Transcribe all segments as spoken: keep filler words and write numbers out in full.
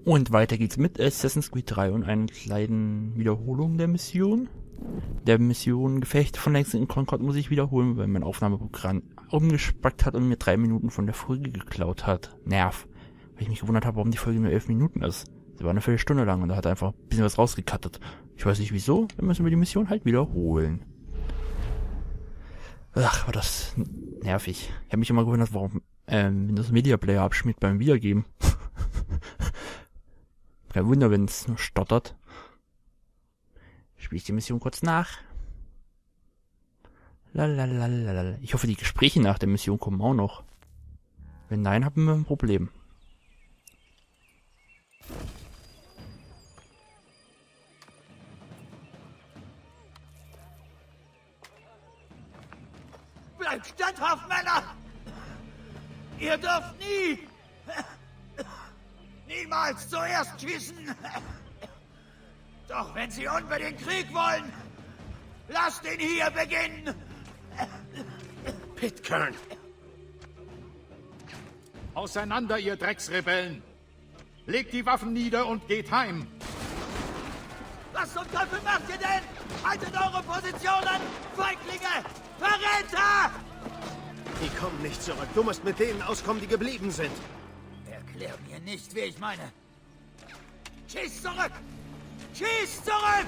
Und weiter geht's mit Assassin's Creed drei und einer kleinen Wiederholung der Mission. Der Mission Gefecht von Lexington in Concord muss ich wiederholen, weil mein Aufnahmeprogramm umgespackt hat und mir drei Minuten von der Folge geklaut hat. Nerv. Weil ich mich gewundert habe, warum die Folge nur elf Minuten ist. Sie war eine Viertelstunde lang und da hat er einfach ein bisschen was rausgekattet. Ich weiß nicht wieso, dann müssen wir die Mission halt wiederholen. Ach, war das nervig. Ich habe mich immer gewundert, warum ähm, Windows Media Player abschmiert beim Wiedergeben. Kein Wunder, wenn es nur stottert. Spiele ich die Mission kurz nach. Lalalala. Ich hoffe, die Gespräche nach der Mission kommen auch noch. Wenn nein, haben wir ein Problem. Bleibt standhaft, Männer! Ihr dürft nie, niemals zuerst schießen! Doch wenn Sie unbedingt Krieg wollen, lasst ihn hier beginnen! Pitcairn! Auseinander, ihr Drecksrebellen! Legt die Waffen nieder und geht heim! Was zum Teufel macht ihr denn? Haltet eure Positionen! Feiglinge! Verräter! Die kommen nicht zurück. Du musst mit denen auskommen, die geblieben sind. Erklär mir nicht, wie ich meine. Schieß zurück! Schieß zurück!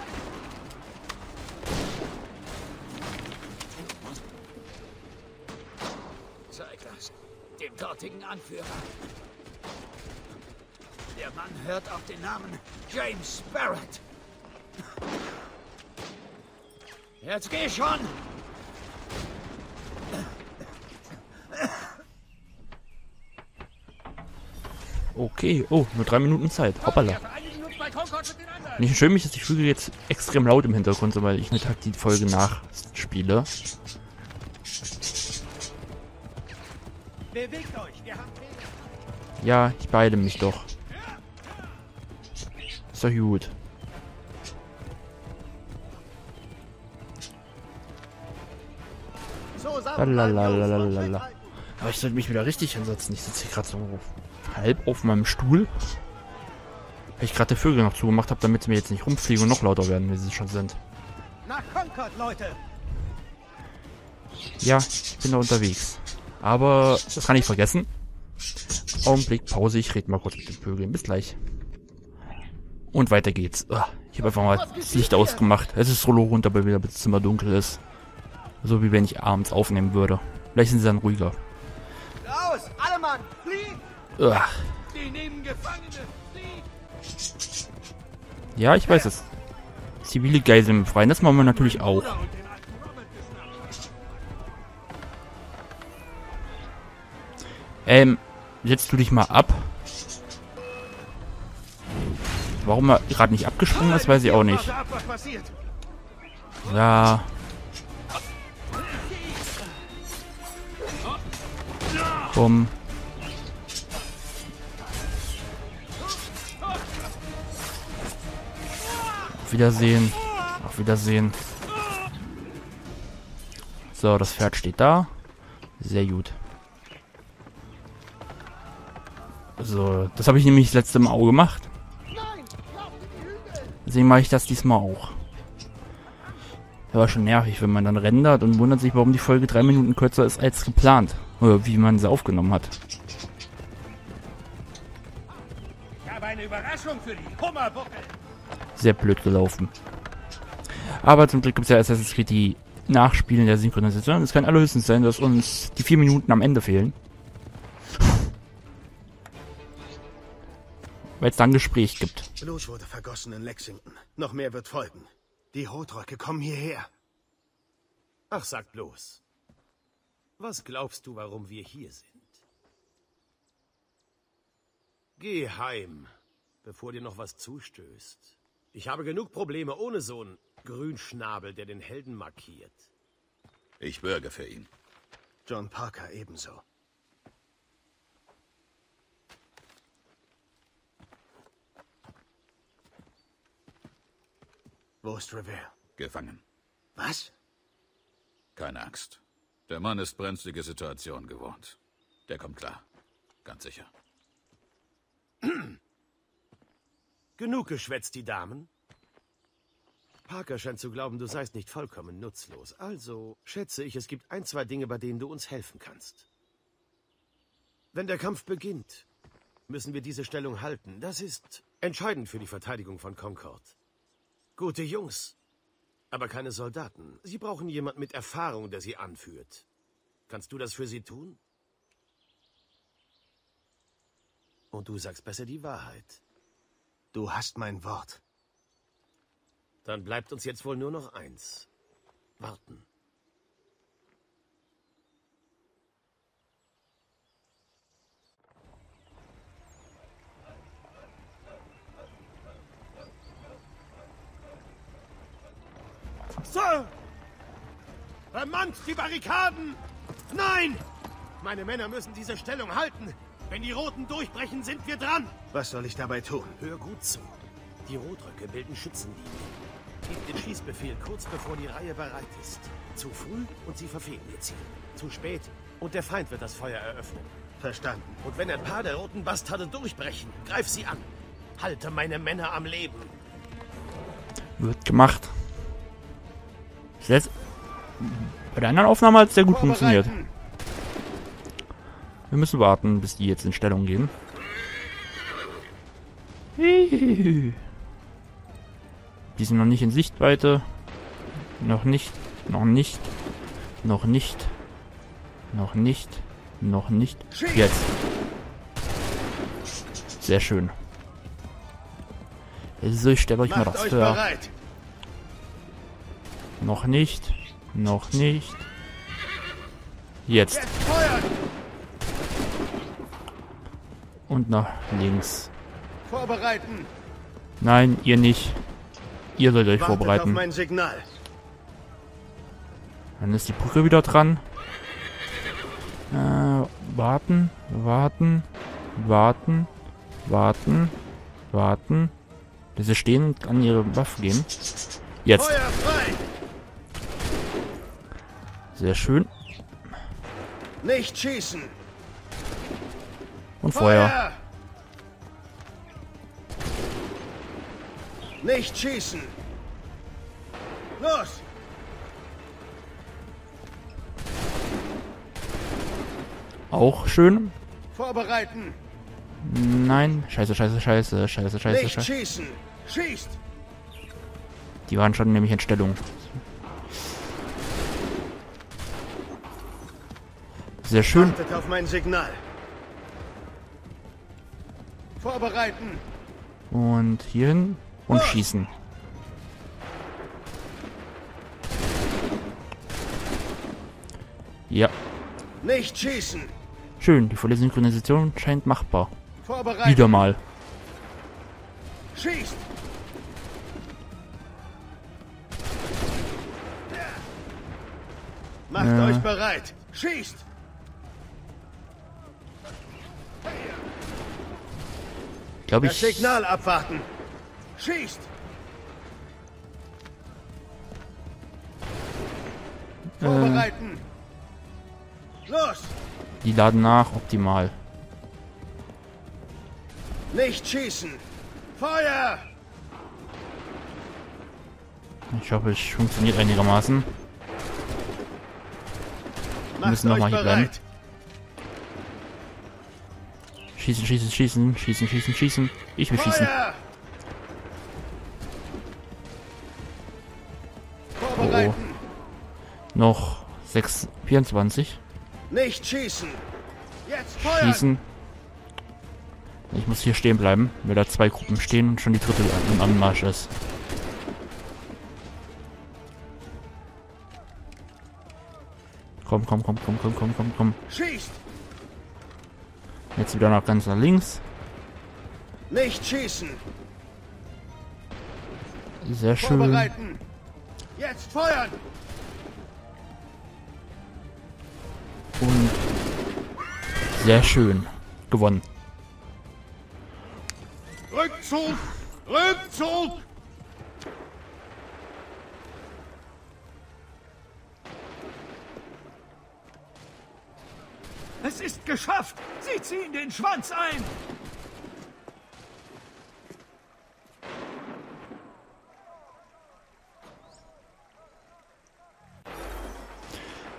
Zeig das dem dortigen Anführer. Der Mann hört auf den Namen James Barrett. Jetzt geh schon! Okay, oh, nur drei Minuten Zeit. Hoppala. Nicht schön, mich ist die Flügel jetzt extrem laut im Hintergrund, so weil ich mit halt die Folge nachspiele. Ja, ich beeile mich doch. Ist doch gut. Lalalala. Aber ich sollte mich wieder richtig hinsetzen. Ich sitze hier gerade so halb auf meinem Stuhl. Weil ich gerade die Vögel noch zugemacht habe, damit sie mir jetzt nicht rumfliegen und noch lauter werden, wie sie schon sind. Nach Concord, Leute! Ja, ich bin da unterwegs. Aber das kann ich vergessen. Augenblick, Pause, ich rede mal kurz mit den Vögeln. Bis gleich. Und weiter geht's. Ich habe einfach mal das Licht ausgemacht. Es ist solo runter, weil wieder das Zimmer dunkel ist. So wie wenn ich abends aufnehmen würde. Vielleicht sind sie dann ruhiger. Raus! Alle Mann! Fliehen! Ugh. Die nehmen Gefangene! Fliehen! Ja, ich weiß es. Zivile Geiseln befreien, das machen wir natürlich auch. Ähm, setzt du dich mal ab. Warum er gerade nicht abgesprungen ist, weiß ich auch nicht. Ja. Komm. Auf Wiedersehen. Auf Wiedersehen. So, das Pferd steht da. Sehr gut. So, das habe ich nämlich das letzte Mal auch gemacht. Deswegen mache ich das diesmal auch. Das war schon nervig, wenn man dann rendert und wundert sich, warum die Folge drei Minuten kürzer ist als geplant. Oder wie man sie aufgenommen hat. Ich habe eine Überraschung für die Hummerbuckel! Sehr blöd gelaufen. Aber zum Glück gibt es ja Assassin's Creed die Nachspielen der Synchronisation. Es kann allerhöchstens sein, dass uns die vier Minuten am Ende fehlen. Weil es dann ein Gespräch gibt. Blut wurde vergossen in Lexington. Noch mehr wird folgen. Die Rotröcke kommen hierher. Ach, sag bloß. Was glaubst du, warum wir hier sind? Geh heim, bevor dir noch was zustößt. Ich habe genug Probleme ohne so einen Grünschnabel, der den Helden markiert. Ich bürge für ihn. John Parker ebenso. Wo ist Revere? Gefangen. Was? Keine Angst. Der Mann ist brenzlige Situation gewohnt. Der kommt klar. Ganz sicher. Genug geschwätzt, die Damen. Parker scheint zu glauben, du seist nicht vollkommen nutzlos. Also schätze ich, es gibt ein, zwei Dinge, bei denen du uns helfen kannst. Wenn der Kampf beginnt, müssen wir diese Stellung halten. Das ist entscheidend für die Verteidigung von Concord. Gute Jungs, aber keine Soldaten. Sie brauchen jemanden mit Erfahrung, der sie anführt. Kannst du das für sie tun? Und du sagst besser die Wahrheit. Du hast mein Wort. Dann bleibt uns jetzt wohl nur noch eins. Warten. Sir! Vermannt die Barrikaden! Nein! Meine Männer müssen diese Stellung halten. Wenn die Roten durchbrechen, sind wir dran. Was soll ich dabei tun? Hör gut zu. Die Rotröcke bilden Schützenlinie. Gib den Schießbefehl kurz bevor die Reihe bereit ist. Zu früh und sie verfehlen ihr Ziel. Zu spät und der Feind wird das Feuer eröffnen. Verstanden. Und wenn ein paar der roten Bastarde durchbrechen, greif sie an. Halte meine Männer am Leben. Wird gemacht. Jetzt, bei der anderen Aufnahme hat es sehr gut funktioniert. Wir müssen warten, bis die jetzt in Stellung gehen. Die sind noch nicht in Sichtweite. Noch nicht. Noch nicht. Noch nicht. Noch nicht. Noch nicht. Jetzt. Sehr schön. So, ich stelle euch mal das vor. Noch nicht. Noch nicht. Jetzt. Und nach links. Vorbereiten. Nein, ihr nicht. Ihr sollt euch Wartet vorbereiten. auf mein Signal. Dann ist die Brücke wieder dran. Äh, warten, warten, warten, warten, warten. Dass sie stehen und an ihre Waffe gehen. Jetzt. Feuer frei. Sehr schön. Nicht schießen. Und Feuer. Feuer. Nicht schießen. Los. Auch schön. Vorbereiten. Nein. Scheiße, scheiße, scheiße, scheiße, scheiße, Nicht scheiße. schießen. Schießt. Die waren schon nämlich in Stellung. Sehr schön. Wartet auf mein Signal. Vorbereiten. Und hierhin und schießen. Ja, Nicht schießen. schön. Die volle Synchronisation scheint machbar. Vorbereiten. Wieder mal. Schießt. Macht Ja. euch bereit. Schießt. Glaube Das ich. Signal abwarten. Schießt. Äh, Vorbereiten. Los. die laden nach, optimal. Nicht schießen. Feuer. Ich hoffe, es funktioniert einigermaßen. Macht müssen noch euch mal hier bleiben. bereit. Schießen, schießen, schießen, schießen, schießen, schießen. Ich will schießen. Feuer. Vorbereiten. Noch sechs, vierundzwanzig. Nicht schießen. Jetzt Feuer. Schießen. Ich muss hier stehen bleiben, weil da zwei Gruppen stehen und schon die dritte im Anmarsch ist. Komm, komm, komm, komm, komm, komm, komm, komm. Schießt. Jetzt wieder nach ganz nach links. Nicht schießen. Sehr schön. Vorbereiten. Jetzt feuern. Und sehr schön. Gewonnen. Rückzug! Rückzug! Es ist geschafft! Sie ziehen den Schwanz ein!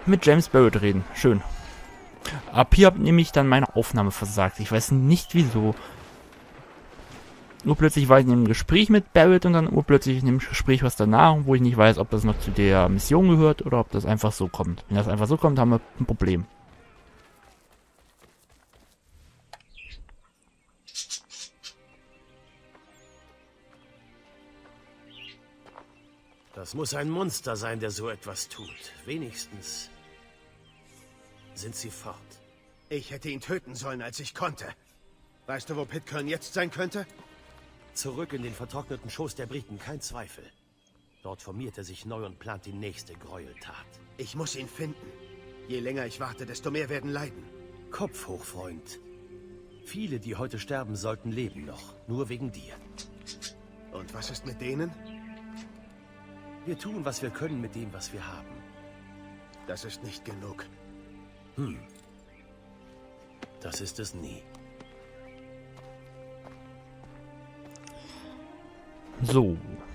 mit James Barrett reden. Schön. Ab hier habe nämlich dann meine Aufnahme versagt. Ich weiß nicht wieso. Urplötzlich war ich in einem Gespräch mit Barrett und dann urplötzlich in dem Gespräch was danach, wo ich nicht weiß, ob das noch zu der Mission gehört oder ob das einfach so kommt. Wenn das einfach so kommt, haben wir ein Problem. Das muss ein Monster sein, der so etwas tut. Wenigstens sind sie fort. Ich hätte ihn töten sollen, als ich konnte. Weißt du, wo Pitcairn jetzt sein könnte? Zurück in den vertrockneten Schoß der Briten, kein Zweifel. Dort formiert er sich neu und plant die nächste Gräueltat. Ich muss ihn finden. Je länger ich warte, desto mehr werden leiden. Kopf hoch, Freund. Viele, die heute sterben sollten, leben noch. Nur wegen dir. Und was ist mit denen? Wir tun, was wir können mit dem, was wir haben. Das ist nicht genug. Hm. Das ist es nie. So.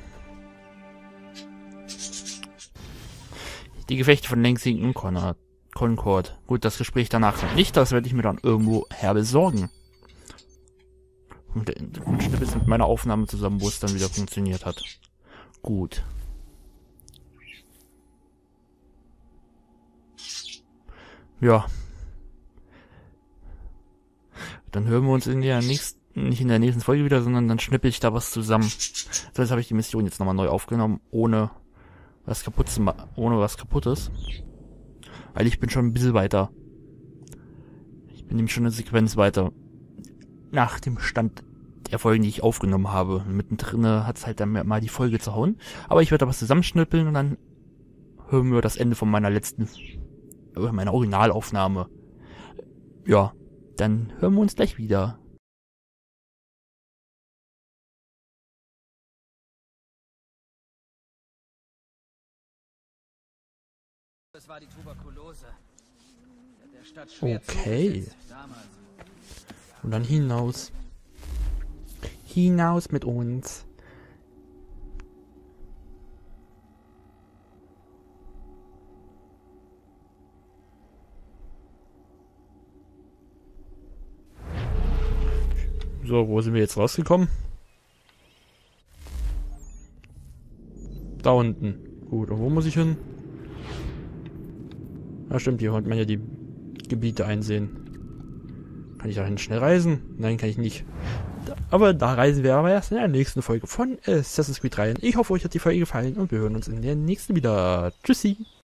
Die Gefechte von Lexington und Concord. Gut, das Gespräch danach kommt nicht. Das werde ich mir dann irgendwo her besorgen. Und der Schnitt ist mit meiner Aufnahme zusammen, wo es dann wieder funktioniert hat. Gut. Ja. Dann hören wir uns in der nächsten, nicht in der nächsten Folge wieder, sondern dann schnippel ich da was zusammen. So, jetzt habe ich die Mission jetzt nochmal neu aufgenommen, ohne was kaputt zu ma- ohne was kaputtes. Weil ich bin schon ein bisschen weiter. Ich bin nämlich schon eine Sequenz weiter. Nach dem Stand der Folgen, die ich aufgenommen habe. Mittendrin hat es halt dann mal die Folge zu hauen. Aber ich werde da was zusammenschnippeln und dann hören wir das Ende von meiner letzten, meiner Originalaufnahme. Ja, dann hören wir uns gleich wieder. Das war die Tuberkulose. Der Stadt schwer Okay. zugesetzt, damals. Und dann hinaus. Hinaus mit uns. So, wo sind wir jetzt rausgekommen? Da unten. Gut, und wo muss ich hin? Ah, stimmt, hier konnte man ja die Gebiete einsehen. Kann ich dahin schnell reisen? Nein, kann ich nicht. Da, aber da reisen wir aber erst in der nächsten Folge von Assassin's Creed drei. Ich hoffe, euch hat die Folge gefallen und wir hören uns in der nächsten wieder. Tschüssi!